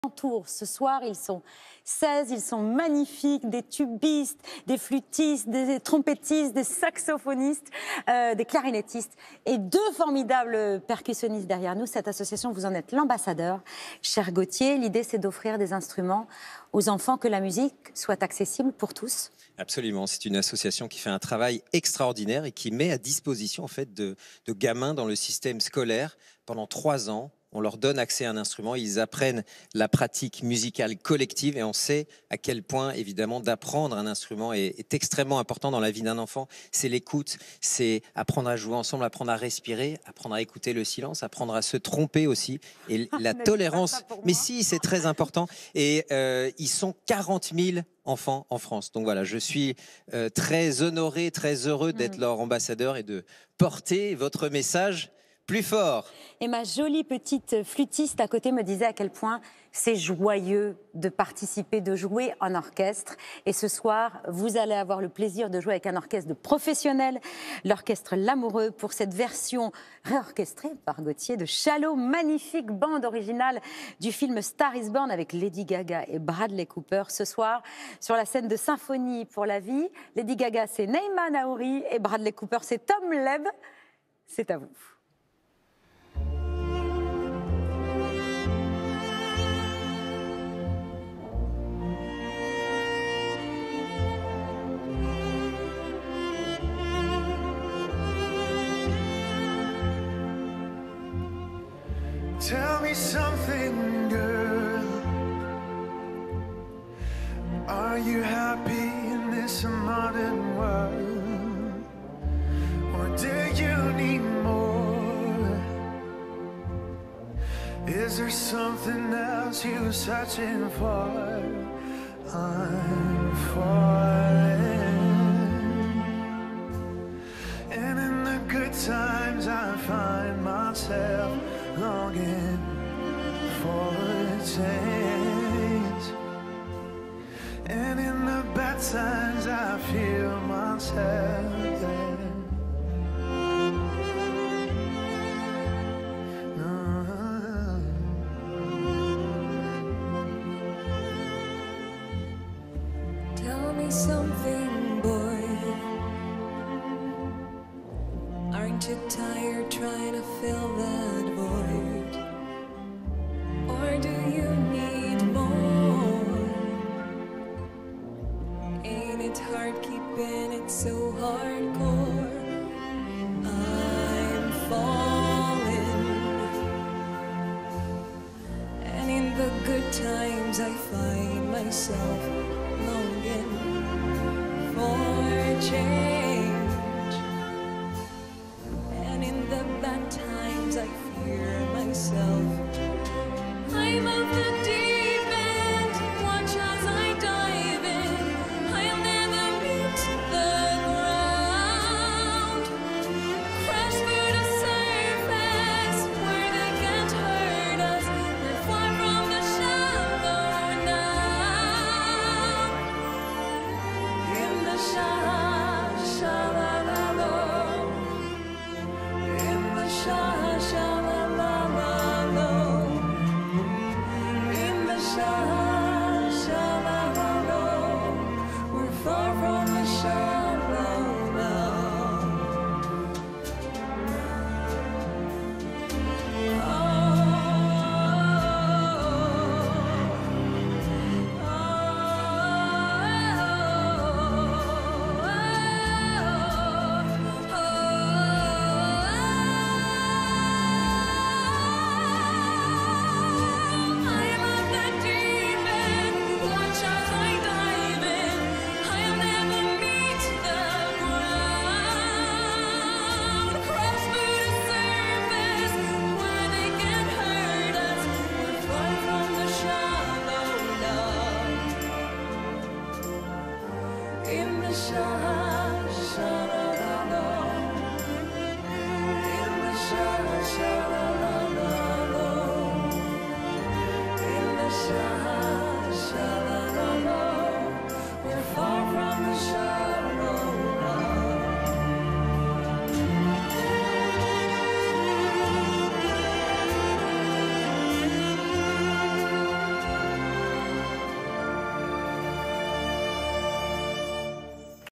Tour. Ce soir, ils sont 16, ils sont magnifiques, des tubistes, des flûtistes, des trompettistes, des saxophonistes, des clarinettistes et deux formidables percussionnistes derrière nous. Cette association, vous en êtes l'ambassadeur. Cher Gauthier, l'idée c'est d'offrir des instruments aux enfants, que la musique soit accessible pour tous. Absolument, c'est une association qui fait un travail extraordinaire et qui met à disposition en fait, de gamins dans le système scolaire pendant 3 ans. On leur donne accès à un instrument, ils apprennent la pratique musicale collective et on sait à quel point, évidemment, d'apprendre un instrument est extrêmement important dans la vie d'un enfant. C'est l'écoute, c'est apprendre à jouer ensemble, apprendre à respirer, apprendre à écouter le silence, apprendre à se tromper aussi. Et la tolérance, mais si, c'est très important. Et ils sont 40 000 enfants en France. Donc voilà, je suis très honoré, très heureux d'être leur ambassadeur et de porter votre message plus fort. Et ma jolie petite flûtiste à côté me disait à quel point c'est joyeux de participer, de jouer en orchestre. Et ce soir, vous allez avoir le plaisir de jouer avec un orchestre de professionnels, l'orchestre L'Amoureux, pour cette version réorchestrée par Gauthier de Shallow, magnifique bande originale du film Star is Born avec Lady Gaga et Bradley Cooper. Ce soir, sur la scène de Symphonie pour la vie, Lady Gaga c'est Naïma Naouri et Bradley Cooper c'est Tom Leb. C'est à vous. Tell me something, girl. Are you happy in this modern world? Or do you need more? Is there something else you're searching for? I'm falling. And in the good times I find myself longing for a change, and in the bad times I feel myself there. Tell me something, boy. Aren't you tired trying to fill that void? Or do you need more? Ain't it hard keeping it so hardcore? I'm falling, and in the good times I find myself longing for change. The bad times I fear myself. I'm of the deep end, watch as I dive in. I'll never meet the ground. Crash through the surface where they can't hurt us. We're far from the shallow now. In the shallow. In the shine.